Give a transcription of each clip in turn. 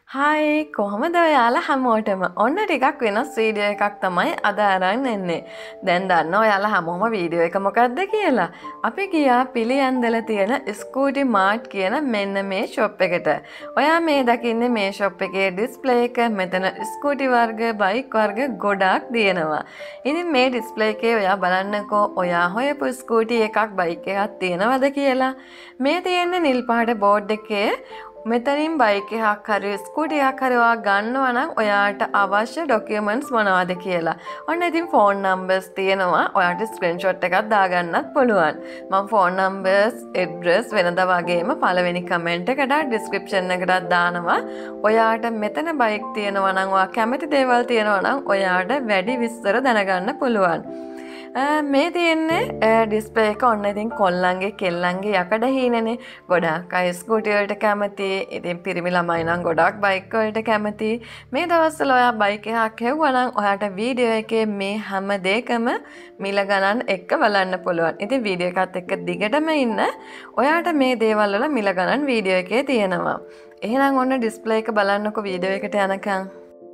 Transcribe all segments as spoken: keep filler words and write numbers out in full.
Hi කොහොමද ඔයාලා හැමෝටම ඔන්න ටිකක් වෙනස් වීඩියෝ එකක් තමයි අද අරන් එන්නේ. දැන් දන්නවා ඔයාලා හැමෝම වීඩියෝ එක මොකක්ද කියලා. අපි ගියා පිළියන්දල තියෙන ස්කූටි මාර්ට් කියන මෙන්න මේ ෂොප් එකට. ඔයා මේ දකින්නේ මේ ෂොප් එකේ ඩිස්ප්ලේ එක. මෙතන ස්කූටි වර්ග, බයික් වර්ග ගොඩාක් තියෙනවා. ඉතින් මේ ඩිස්ප්ලේ එකේ ඔයා බලන්නකෝ ඔයා හොයපු ස්කූටි එකක්, බයික් එකක් තියෙනවද කියලා. මේ තියෙන්නේ නිල් පාට බෝඩ් එකේ මෙතනින් බයික් එකක් හරි ස්කූටි එකක් හරි ඔයා ගන්නවා නම් ඔයාට අවශ්‍ය ඩොකියුමන්ට්ස් මොනවද කියලා. ඔන්න ඉතින් ෆෝන් නම්බර්ස් තියෙනවා. ඔයාට ස්ක්‍රීන්ෂොට් එකක් දාගන්නත් පුළුවන්. මම ෆෝන් නම්බර්ස්, ඇඩ්‍රස් වෙනදා වගේම පළවෙනි කමෙන්ට් එකට ඩිස්ක්‍රිප්ෂන් එකකට දානවා. ඔයාට මෙතන බයික් තියෙනවා නම් ඔයා කැමති දේවල් තියෙනවා නම් ඔයාට වැඩි විස්තර දැනගන්න පුළුවන්. මේ තියෙන්නේ ඩිස්ප්ලේ එක ඔන්න ඉතින් කොල්ලන්ගේ කෙල්ලන්ගේ යකඩ හීනනේ. ගොඩාක් අය ස්කූටි වලට කැමති. ඉතින් පිරිමි ළමයි නම් ගොඩාක් බයික් වලට කැමති. මේ දවස්වල ඔයා බයික් එකක් හෙව්වා නම් ඔයාට වීඩියෝ එකේ මේ හැම දෙයකම මිල ගණන් එක්ක බලන්න පුළුවන්. ඉතින් වීඩියෝ එකත් එක්ක දිගටම ඉන්න. ඔයාට මේ දේවල් වල මිල ගණන් වීඩියෝ එකේ තියෙනවා. එහෙනම් ඔන්න ඩිස්ප්ලේ එක බලන්නකෝ වීඩියෝ එකට යනකම්.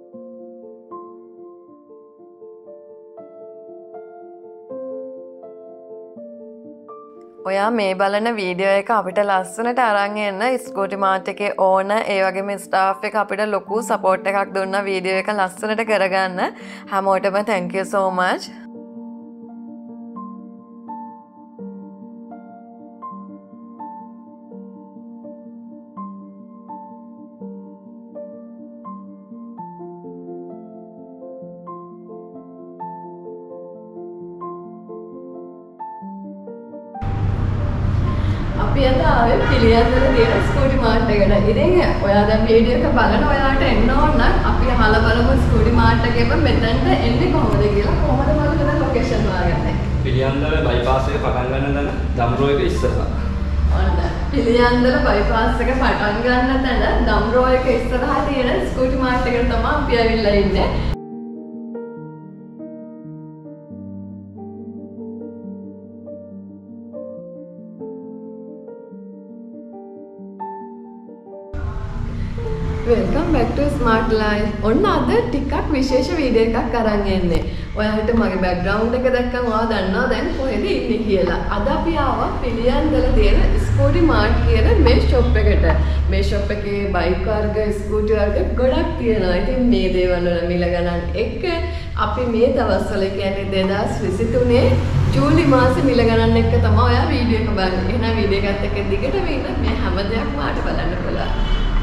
ඔයා මේ බලන වීඩියෝ එක අපිට ලස්සනට අරන් එන්න ස්කූටි මාර්ට් එකේ ඕන ඒ වගේම ස්ටාෆ් එක අපිට ලොකු සපෝට් එකක් දුන්නා වීඩියෝ එක ලස්සනට කරගන්න. හැමෝටම thank you so much. අපි අද ආවේ පිළියන්දල තියෙන ස්කූටි මාර්ට් එකට. ඉතින් ඔයා දැන් වීඩියෝ එක බලන ඔයාට එන්න ඕන නම් අපි අහලා බලමු ස්කූටි මාර්ට් එකේ මෙතනට එන්නේ කොහොමද කියලා. කොහොමද බලන්න ලොකේෂන් හොයාගන්නේ? පිළියන්දල බයිපාස් එක පටන් ගන්න තැන දම්රෝ එක ඉස්සරහා. ඔන්න පිළියන්දල බයිපාස් එක පටන් ගන්න තැන දම්රෝ එක ඉස්සරහා තියෙන ස්කූටි මාර්ට් එකට තමයි අපි ඇවිල්ලා ඉන්නේ. Welcome back to Smart Life. ඔන්න අද ටිකක් විශේෂ වීඩියෝ එකක් අරන් එන්නේ. ඔයාලට මගේ බෑග්ග්‍රවුන්ඩ් එක දැක්කම ඔයා දන්නවා දැන් කොහෙද ඉන්නේ කියලා. අද අපි ආවා පිළියන්දල තියෙන ස්කූටි මාර්ට් කියන මේ ෂොප් එකට. මේ ෂොප් එකේ බයික් වර්ග, ස්කූටි වර්ග ගොඩක් තියෙනවා. ඉතින් මේ දේවල් වල මිල ගණන් එක්ක අපි මේ දවස්වල කියන්නේ දෙදාස් විසිතුනේ ජූලි මාසේ මිල ගණන් එක්ක තමයි ඔයා වීඩියෝ එක බලන්නේ. එහෙනම් වීඩියෝ එකත් එක්ක දිගටම ඉන්න මේ හැම දෙයක්ම ආට බලන්න පුළුවන්.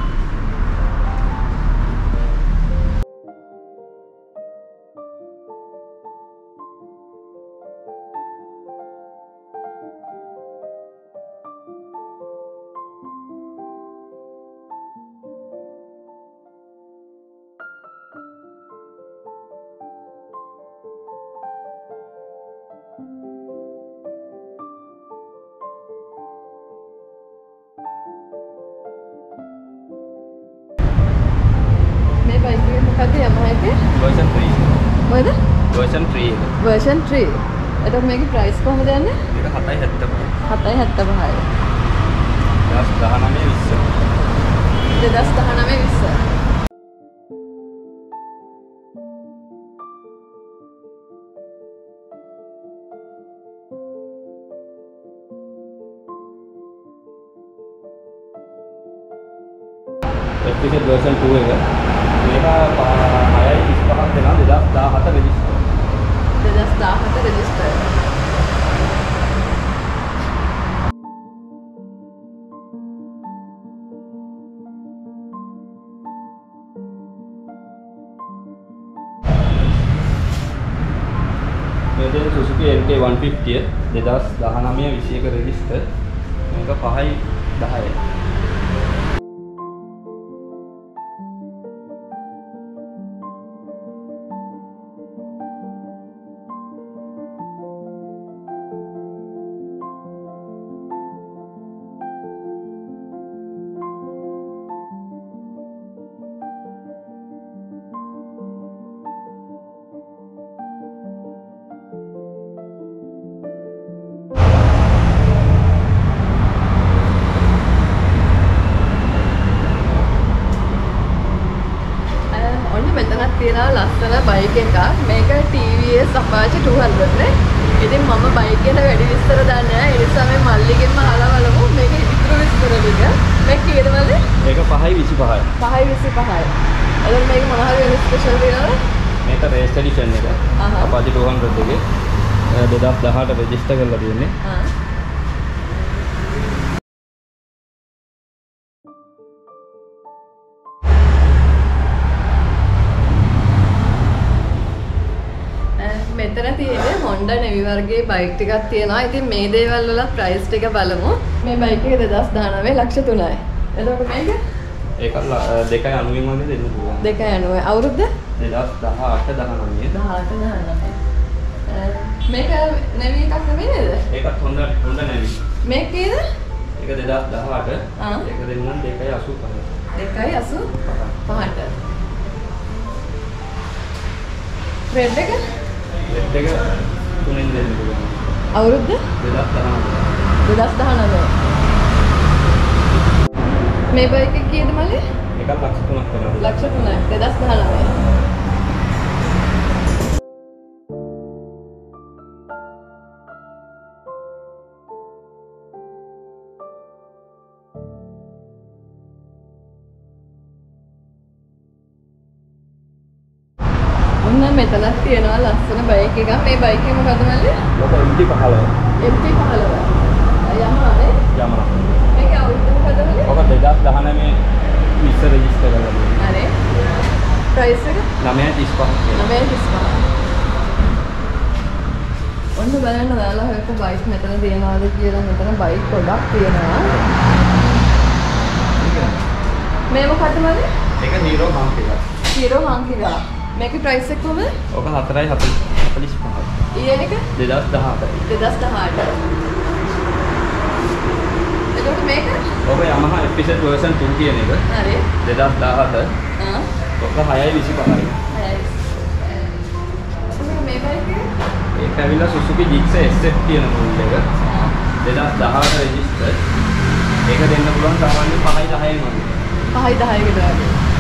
බයික් එක මොකක්ද යමහා එකේ? version three. මොකද? version three එක. version three. එතකොට මේකේ price කොහොමද යන්නේ? මේක හතයි හැත්තෑ. හතයි හැත්තෑ. දෙදාස් දහනවය විස්ස. දෙදාස් දහනවය විස්ස. Replica version two එක. මේක හයයි විස්පහක් දෙනවා දෙදාස් දාහත රෙජිස්ටර්. දෙදාස් දාහත රෙජිස්ටර්. මේ දෙන Suzuki L K one fifty දෙදාස් දහනවය විසි එක රෙජිස්ටර්. මේක පහයි දහයයි. තියෙනවා ලස්සන බයික් එකක්. මේක T V S Apache two hundred නේ. ඉතින් මම බයික් එකට වැඩි විස්තර දන්නේ නැහැ. ඒ නිසා මේ මල්ලිගෙන්ම අහලා බලමු මේක ඉතුරු විස්තර ටික. මේක කීයද මල්ලි? මේක පහයි විසිපහයි. පහයි විසිපහයි. එතකොට මේක මොන හරි වෙන ස්පෙෂල් තියෙනවද? මේක රේස් එඩිෂන් එක. Apache two hundred එකේ දෙදාස් දහඅට රෙජිස්ටර් කරලා තියෙන්නේ. ආ. මෙතන තියෙන්නේ Honda Navy වර්ගයේ බයික් ටිකක් තියෙනවා. ඉතින් මේ දේවල් වල ප්‍රයිස් ටික බලමු. මේ බයික් එක දෙදාස් දහනවය ලක්ෂ තුනයි. එතකොට මේක ඒක දෙකයි අනූවෙන් වගේ දෙන්න පුළුවන්. දෙකයි අනූවයි. අවුරුද්ද දෙදාස් දහඅට දහනවය. දහඅට දහනවය. මේක Navy එකක් නෙමෙයි නේද? ඒකත් Honda Honda Navy. මේක කීයද? ඒක දෙදාස් දහඅට. ආ. ඒක දෙන්නම් දෙකයි අසූපහයි. දෙකයි අසූපහට. රෙඩ් එක? රෙඩ් එක තුනෙන් දෙන්න පුළුවන්. අවුරුද්ද? දෙදාස් දහනවය. දෙදාස් දහනවය. මේ බයික් එක කීයද මල්ලි? එකක් ලක්ෂ තුනක් වෙනවා. ලක්ෂ තුනයි. දෙදාස් දහනවය. ඔන්න මෙතනක් තියෙනවා ලස්සන බයික් එකක්. මේ බයික් එක මොකද මල්ලි? ඔක M T පහළොව. M T පහළොව. Yamaha නේ? Yamaha. මේක අවුරුද්ද මොකද මල්ලි? ඔක දෙදාස් දහනවය විස්ස රෙජිස්ටර් කරලා තියෙනවා. හරි. ප්‍රයිස් එක? නවය තිස්පහක් කියලා. නවය තිස්පහ. ඔන්න බලන්න ඔයාලා හොයපු බයික් මෙතන තියෙනවාද කියලා. මෙතන බයික් ගොඩක් තියෙනවා. මේ මොකද මල්ලි? ඒක Hero Hunk එකක්. Hero Hunk එකක්. මේකේ ප්‍රයිස් එක කොහමද? ඔක හතරයි හතළිස් පහයි. ඊයර එක? දෙදාස් දහඅටයි. දෙදාස් දහඅට. එතකොට මේක? ඔක Yamaha F Z version two කියන එක. හරි. දෙදාස් දහඅට. ආ. ඔක හයයි විසිපහයි. හයයි. මේ බයික් එක? ඒක ඇවිල්ලා Suzuki Gixxer S F කියන මොඩල් එක. දෙදාස් දහඅට රෙජිස්ටර්. ඒක දෙන්න පුළුවන් සාමාන්‍යයෙන් පහයි දහයෙන් වගේ. පහයි දහයකට වගේ.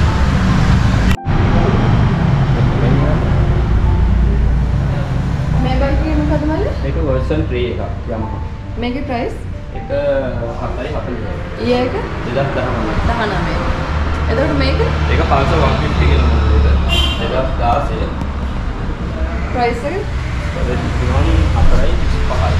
මේ බයික් එක මොකද මල්ලි? මේක version three එකක් Yamaha. මේකේ ප්‍රයිස්? ඒක හතරයි හතළිසයි. ඊයර එක? දෙදාස් දහනවය. දහනවය. එතකොට මේක? ඒක Pulsar one fifty කියන මොඩල් එක. දෙදාස් දාසය. ප්‍රයිස් එක? ඒක හතරයි විසිපහයි.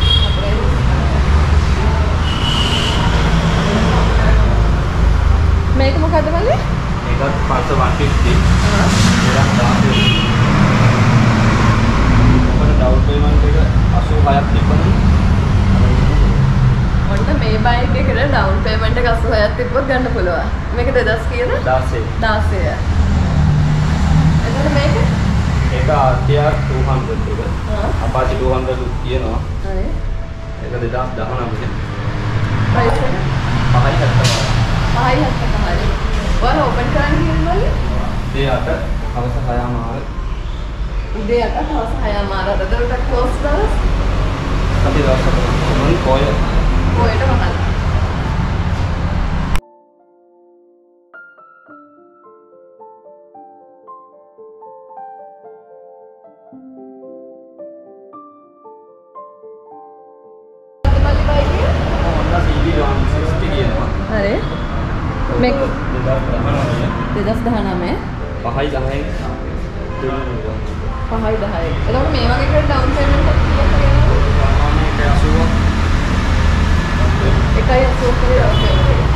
මේක මොකද මල්ලි? ඒකත් Pulsar one fifty. ආ. දෙදාස් දාසය. ඔකට ඩවුන් පේමන්ට් එක අසූහයක් තිබ්බනම් ඔන්න මේ බයික් එකට ඩවුන් පේමන්ට් එක අසූහයක් තිබ්බොත් ගන්න පුළුවන්. මේක දෙදාස් කීයද? දාසය. දාසය. එතකොට මේක? ඒක R T R two hundred එක. ආ. Apache two hundred උත් තියෙනවා. හරි. ඒක දෙදාස් දහනවය. ප්‍රයිස් එක? පහයි හතයි. පහයි හතයි. ඔයාලා ඕපන් කරන්න කියන්නේ මල්ලි? ඒ අට හවස හයමාර. උදේ අට හවස හයමාර. එතකොට ක්ලෝස් දවස්? අපි දවසක් මොන කොය කොහෙට වහලා? Honda C B one sixty කියනවා. හරි. මේක දෙදාස් දහනවය. දෙදාස් දහනවය. පහයි දහයෙන් දෙන්න පුළුවන්. පහයි දහයයි. එතකොට මේ වගේ එකට ඩවුන් පේමන්ට් එකක් කීයක් වෙනවද? සාමාන්‍යයෙන් එකයි අසූවක්. එකයි අසූවක් වගේ ඩවුන් පේමන්ට් එක.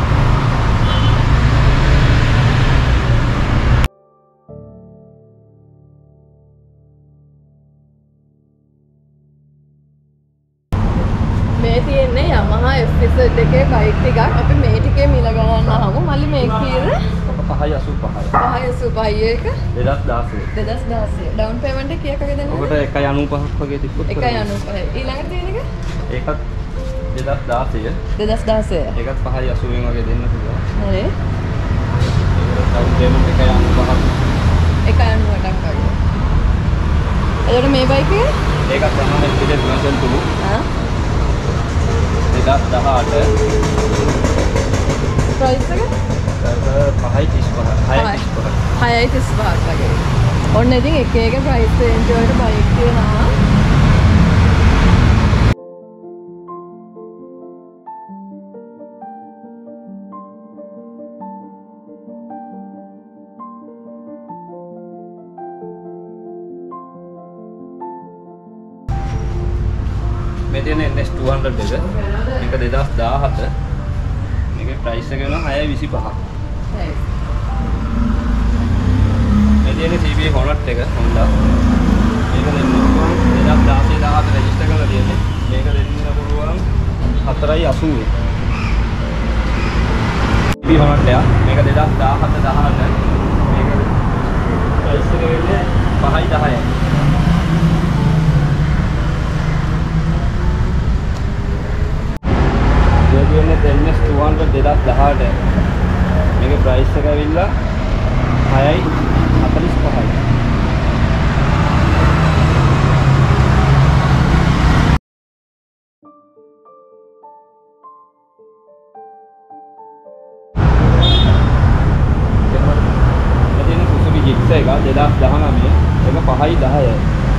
මේ තියෙන්නේ Yamaha F Z එකේ බයික් ටිකක්. අපි මේ ටිකේ මිල ගණන් අහමු. මල්ලි මේ කීයද? ඔක පහයි අසූපහයි. පහයි අසූපහයි එක. දෙදාස් දාසය. දෙදාස් දාසය. ඩවුන් පේමන්ට් එක කීයක් වගේ දෙන්නද? ඔකට එකයි අනූපහක් වගේ තිබ්බොත් එකයි අනූපහයි. ඊළඟට තියෙන එක? ඒකත් දෙදාස් දාසය. දෙදාස් දාසය. ඒකත් පහයි අසූවෙන් වගේ දෙන්න පුළුවන්. හරි. ඩවුන් පේමන්ට් එකයි අනූපහක්. එකයි අනූඅටක් වගේ. එතකොට මේ බයික් එක? ඒකත් තමයි F Z version two. ආ. දෙදාස් දහඅට. ප්‍රයිස් එක? පහයි තිස්පහ. හයයි තිස්පහ. හයයි තිස් පහක් වගේ. ඔන්න ඉතින් එක එක ප්‍රයිස් රේන්ජ් වලට බයික් තියෙනවා. මේ තියෙන N S two hundred එක. මේක දෙදාස් දාහත. මේකේ ප්‍රයිස් එක වෙනවා හයයි විසිපහ. හරි. මේ තියෙන C B Hornet එක Honda. මේක දෙන්න පුළුවන් දෙදාස් දාහේ දාහත රෙජිස්ටර් කරලා තියෙන්නේ. මේක දෙන්න පුළුවන් හතරයි අසූව. C B Hornet එක. මේක දෙදාස් දාහත දහනව. මේක ප්‍රයිස් එක වෙන්නේ පහයි දහයයි. N S two hundred දෙදාස් දහඅට මේකේ ප්‍රයිස් එක ඇවිල්ලා හයයි හතළිස් පහයි. මෙතන Suzuki Gixxer එක දෙදාස් දහනවය ඒක පහයි දහයයි.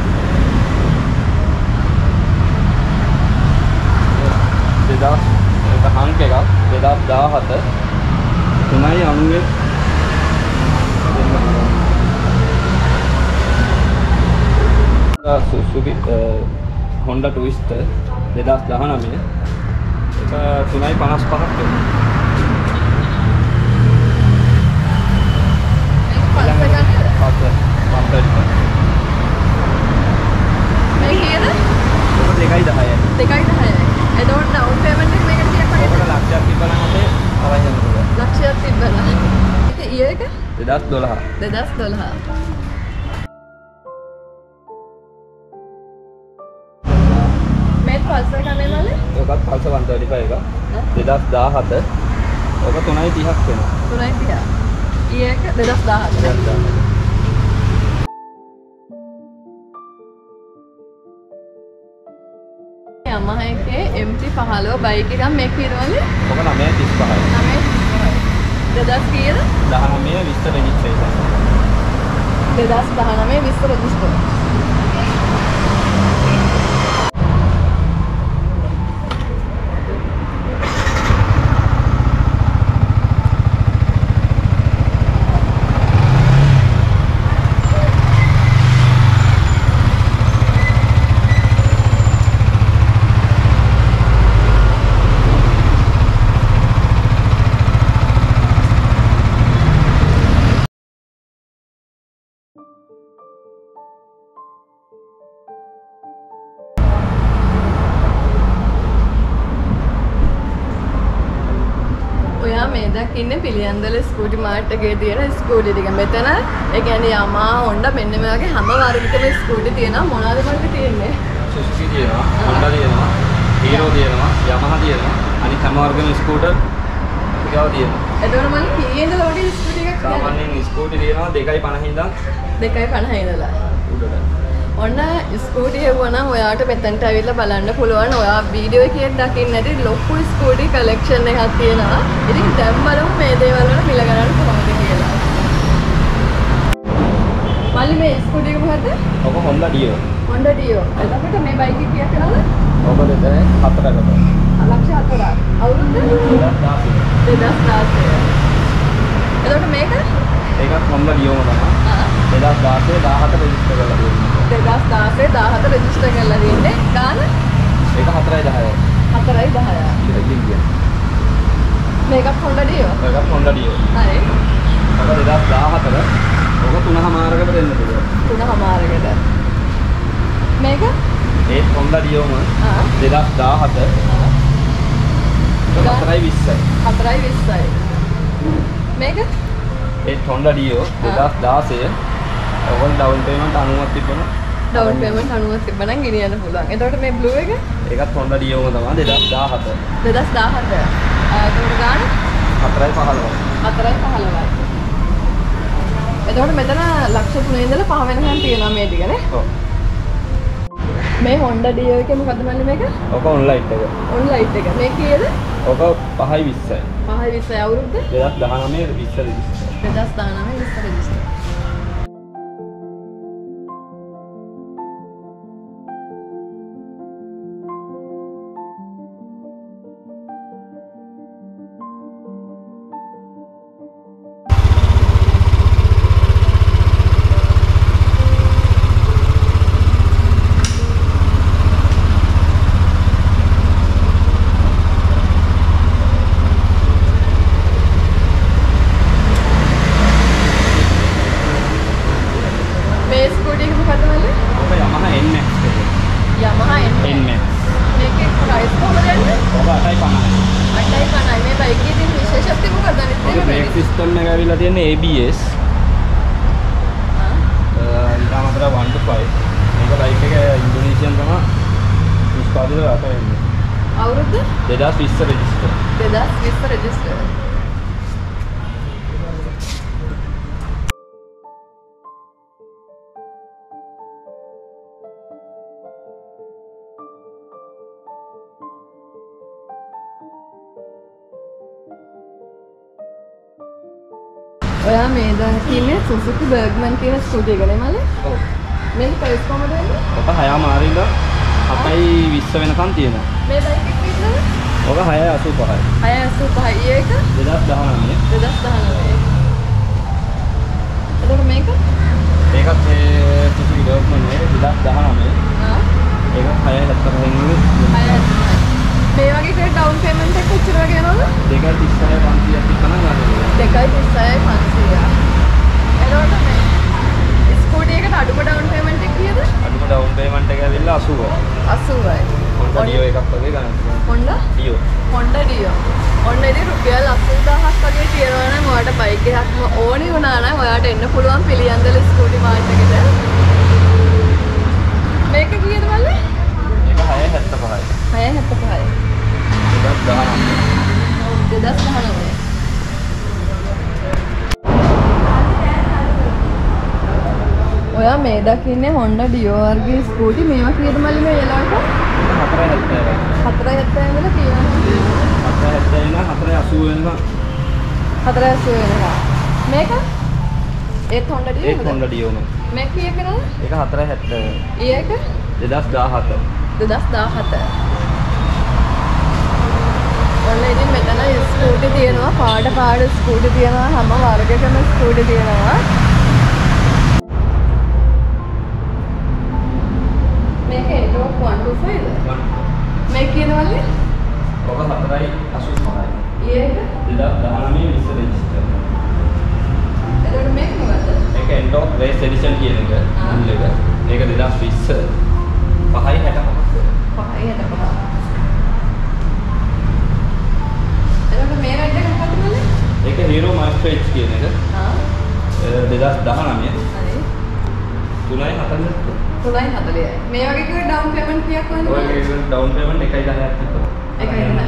දෙදාස් හංක එකක් දෙදාස් දාහත තුනයි අනුවේ Suzuki Honda Twister දෙදාස් දහනවය ඒක තුනයි පනස් පහක් වෙනවා. මේ කීයද? ඔක දෙකයි දහයයි. දෙකයි දහයයි. එතකොට ඩවුන් පේමන්ට් එක මේකට කීයක් වගේද? ඔකට ලක්ෂයක් තිබ්බනම් අපේ අරන් යන්න පුළුවන්. ලක්ෂයක් තිබ්බනම්. ඒක ඊයර් එක? දෙදාස් දොළහ. දෙදාස් දොළහ. මේත් පල්සර් කන්නේ මල්ලේ? ඔකත් පල්සර් one thirty-five එක. දෙදාස් දාහත. ඔක තුනයි තිහක් වෙනවා. තුනයි තිහ. ඊයර් එක දෙදාස් දාහත. දෙදාස් දාහත. Yamaha එකේ M T පහළොව බයික් එකක් මේක කියනවලු ඔක නවයයි තිස් පහයි. නවයයි තිස් පහයි. දෙදාස් කීයද? දහනවය විස්ස රෙජිස්ට්‍රේෂන්. දෙදාස් දහනවය විස්ස රෙජිස්ටර්. ඔයා මේ දකින්නේ පිළියන්දල ස්කූටි මාර්ට් එකේ තියෙන ස්කූටි ටික. මෙතන ඒ කියන්නේ Yamaha Honda මෙන්න මේ වගේ හැම වර්ගයකම ස්කූටි තියෙනවා. මොනවද වර්ග තියෙන්නේ? Suzuki තියෙනවා, Honda තියෙනවා, Hero තියෙනවා, Yamaha තියෙනවා. අනිත් හැම වර්ගම ස්කූටර් ටිකව තියෙනවා. එතකොට මම කීයේ ඉඳලා වගේ ස්කූටි එකක් සාමාන්‍යයෙන් ස්කූටි තියෙනවා දෙකයි පනහ ඉඳන් දෙකයි පනහ ඉඳලා. උඩට. ඔන්න ස්කූටි එවුවනම් ඔයාට මෙතනට ඇවිල්ලා බලන්න පුළුවන්. ඔයා වීඩියෝ එකේ දකින්න ඇති ලොකු ස්කූටි කලෙක්ෂන් එකක් තියෙනවා. ඉතින් දැන් බලමු මේ දේවල් වල මිල ගණන් කොහොමද කියලා. මල්ලි මේ ස්කූටි එක මොකද්ද? ඔක Honda Dio. Honda Dio. එතකොට මේ බයික් එක කීයක් කරාද? ඔක දෙදාස් හතරකට. ලක්ෂ හතරක්. අවුරුද්ද? දෙදාස් දහසය. දෙදාස් දහසය. එතකොට මේක? ඒකත් Honda Dio ම තමයි. ආ. දෙදාස් දාහේ දාහත රෙජිස්ටර් කරලා තියෙනවා. දෙදාස් දාහේ දාහත රෙජිස්ටර් කරලා තියෙන්නේ. ගාන? ඒක හතරයි දහයයි. හතරයි දහයයි. ඉතින් කියන්නේ. මේකත් Honda Dio. ඒකත් Honda Dio. හරි. ඔක දෙදාස් දාහතර ඔක තුනමාරකට දෙන්න පුළුවන්. තුනමාරකට. මේක? ඒත් Honda Dio ම ආ. දෙදාස් දාහත. ආ. හතරයි විස්සයි. හතරයි විස්සයි. මේක? ඒත් Honda Dio දෙදාස් දාසය. ඔයගොල්ලෝ ඩවුන් පේමන්ට් අනූවක් තිබුණා. ඩවුන් පේමන්ට් අනූවක් තිබ්බනම් ගෙනියන්න පුළුවන්. එතකොට මේ බ්ලූ එක? ඒකත් Honda Dio ම තමයි දෙදාස් දාහත. දෙදාස් දාහත. එතකොට ගාන? හතරයි පහළොවයි. හතරයි පහළොවයි. එතකොට මෙතන ලක්ෂ තුනේ ඉඳලා පහ වෙනකන් තියෙනවා මේ ටික නේ? ඔව්. මේ Honda Dio එකේ මොකද්ද මල්ලි මේක? ඔක ඔන්ලයින් එක. ඔන්ලයින් එක. මේ කීයද? ඔක පහයි විස්සයි. පහයි විස්සයි අවුරුද්ද? දෙදාස් දහනවය විස්ස රෙජිස්ටර්. දෙදාස් දහනවය විස්ස රෙජිස්ටර්. सिस्टम में गाड़ी लगे ने A B S इतना मतलब one to five मेरे बाइक के इंडोनेशियन का ना उसका भी तो आता है और उधर देदास विस्तर रजिस्टर देदास विस्तर रजिस्टर ඔයා මේ දැන් කියන්නේ සුසුකි බර්ග්මන් කියන ස්කූටි එක නේ මල්ලි? ඔව්. මේක ප්‍රයිස් කොහමද වෙන්නේ? ඔක හයම ආරින්ද හතයි විස්ස වෙනකන් තියෙනවා. මේ බයික් එක විතරද? ඔක හයයි අසූ පහයි. හයයි අසූ පහයි. ඊයක දෙදාස් දහනවය. දෙදාස් දහනවය. එතකොට මේක? ඒකත් ඒ සුසුකි බර්ග්මන් නේ දෙදාස් දහනවය. ආ. ඒකත් හයයි හතර වෙනින් හයයි හතර. මේ වගේ කෙනෙක් ඩවුන් පේමන්ට් එක කොච්චර වගේ යනවද? දෙකයි තිස්සයි පන්සියයක් විතර ගන්න. දෙකයි තිස්සයි පන්සියයක්. එතකොට මේ ස්කූටි එකට අඩුම ඩවුන් පේමන්ට් එක කීයද? අඩුම ඩවුන් පේමන්ට් එක ඇවිල්ලා අසූවයි. අසූවයි. Honda Dio එකක් වගේ ගන්න. Honda? Dio. Honda Dio. ඔන්න ඉතින් රුපියල් අසූ දහසක් වගේ තියනවා නම් ඔයාලට බයික් එකක්ම ඕනේ වුණා නම් ඔයාලට එන්න පුළුවන් පිළියන්දල ස්කූටි මාර්ට් එකට. මේක කීයද මල්ලි? මේක හයයි හැත්තෑ පහයි. හයයි හැත්තෑ පහයි. දෙදාස් දහනවය. ඔව් දෙදාස් දහනවය. ඔයා මේ දකින්නේ Honda Dio වර්ගයේ ස්කූටි මේවා කීයද මල්ලි මේ වෙලාවට? හතරයි හැත්තෑයි. හතරයි හැත්තෑ ඉඳලා තියෙනවා. හතරයි හැත්තෑ ඉඳලා හතරයි අසූ වෙනකන්. හතරයි අසූ වෙනකන්. මේක? ඒත් Honda Dio ඒක Honda Dio නේ. මේක කීයද? ඒක හතරයි හැත්තෑ. ඊයක? දෙදාස් දහහත. දෙදාස් දහහත. ඔන්න ඉතින් මෙතන ස්කූටි තියෙනවා පාඩ පාඩ ස්කූටි තියෙනවා හැම වර්ගයකම ස්කූටි තියෙනවා. මේක එන්ඩෝක් one two five ද? මේක කීයද මල්ලි? ඔක හතරයි අසූ පහයි. ඊයක? දෙදාස් දහනවය විස්ස රෙජිස්ටර්. එතකොට මේක මොකද්ද? මේක එන්ඩෝක් රේස් එඩිෂන් කියන එක මුල් එක. මේක දෙදාස් විස්ස පහයි හැටපහක්. පහයි හැටපහ. එතකොට මේ රයිඩ් එක මොකක්ද මල්ලි? ඒක Hero Master Edge කියන එක. ආ. දෙදාස් දහනවය. හරි. තුනයි හතලිස්. තුනයි හතලිසයි. මේ වගේ කෙනෙක් ඩවුන් පේමන්ට් කීයක් වෙනවද? ඔය එක ඩවුන් පේමන්ට් එකයි දහයක් විතර. එකයි දහය.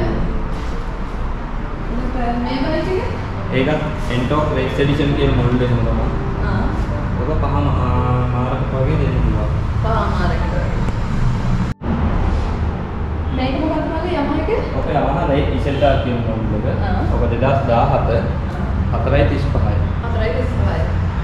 මේ බයික් එක? ඒකත් එන්ටෝක් රේස් එඩිෂන් කියන මොඩල් එකම තමයි. ආ. ඔක පහම මාරක වගේ දෙන්න පුළුවන්. පහ මාරකට. මේක මොකක්ද මල්ලි Yamaha එක? ඔක Yamaha රේස් ඉසෙල්ටා කියන මොඩල් එක. ආ. ඔක දෙදාස් දහහත හතරයි තිස් පහයි. හතරයි තිස් පහයි.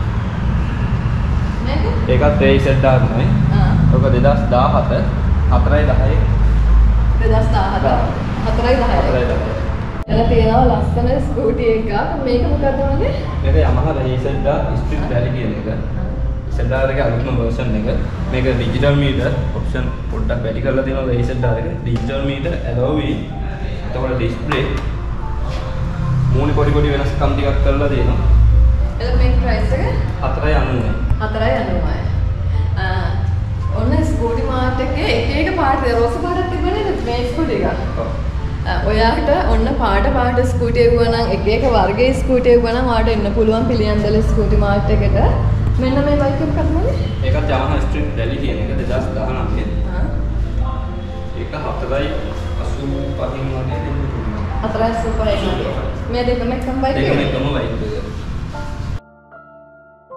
මේක? ඒකත් රේස් එඩ්ඩා තමයි. ආ. ඔක දෙදාස් දහහත හතරයි දහය. දෙදාස් දහහත හතරයි දහය. හතරයි දහය. එතන තියෙනවා ලස්සන ස්කූටි එකක්. මේක මොකක්ද මල්ලි? මේක Yamaha රේස් එඩ්ඩා ස්ට්‍රීට් රැලි කියන එක. ඉසෙල්ටා එකේ අලුත්ම වර්ෂන් එක. මේක ඩිජිටල් මීටර් ඔප්ෂන් පොඩ්ඩක් වැඩි කරලා තියෙනවා රේස් එඩ්ඩා එකේ. ඩිජිටල් මීටර් ඇලෝ වී එතකොට ඩිස්ප්ලේ මූණේ පොඩි පොඩි වෙනස්කම් ටිකක් කරලා දෙනවා. එතකොට මේක ප්‍රයිස් එක? හතරයි අනූවයි. හතරයි අනූවයි. ආ ඔන්න ස්කූටි මාර්ට් එකේ එක එක පාට රෝස පාටක් තිබුණේ නේද මේ ස්කූටි එක? ඔව්. ඔයාට ඔන්න පාට පාට ස්කූටි එක ගුණා නම් එක එක වර්ගයේ ස්කූටි එක ගුණා නම් ඔයාලට එන්න පුළුවන් පිළියන්දල ස්කූටි මාර්ට් එකට. මෙන්න මේ බයික් එක මොකක්ද මල්ලි? ඒකත් Yamaha ස්ට්‍රීට් රැලි කියන එක දෙදාස් දහනවය. ආ. ඒක හතරයි අසූ පහින් වගේ දෙන්න පුළුවන්. හතරයි සුපර් එක වගේ. මේ දෙකම එකම බයික් එක. දෙකම එකම බයික් එක.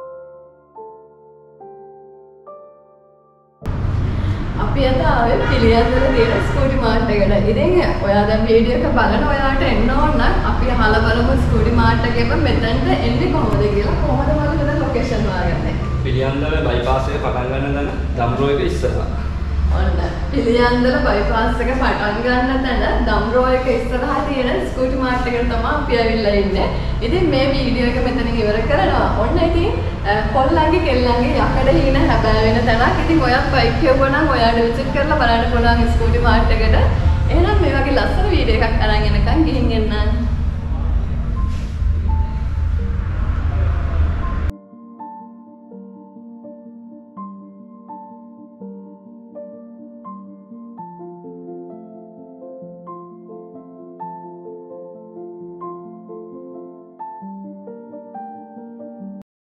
අපි අද ආවේ පිළියන්දල පිළියන්දල තියෙන ස්කූටි මාර්ට් එකට. ඉතින් ඔයා දැන් වීඩියෝ එක බලන ඔයාට එන්න ඕන නම් අපි අහලා බලමු ස්කූටි මාර්ට් එකේ මෙතනට එන්නේ කොහොමද කියලා. කොහොමද බලන්න ලොකේෂන් හොයාගන්නේ? පිළියන්දල බයිපාස් එක පටන් ගන්න තැන දම්රෝ එක ඉස්සරහා. ඔන්න පිළියන්දල බයිපාස් එක පටන් ගන්න තැන දම්රෝ එක ඉස්සරහා තියෙන ස්කූටි මාර්ට් එකට තමයි අපි ඇවිල්ලා ඉන්නේ. ඉතින් මේ වීඩියෝ එක මෙතනින් ඉවර කරනවා. ඔන්න ඉතින් කොල්ලන්ගේ කෙල්ලන්ගේ යකඩ හීන හැබෑ වෙන තැනක්. ඉතින් ඔයත් බයික් කියවුවා නම් ඔයාට විසිට් කරලා බලන්න පුළුවන් ස්කූටි මාර්ට් එකට. එහෙනම් මේ වගේ ලස්සන වීඩියෝ එකක් අරන් එනකන් ගිහින් එන්න.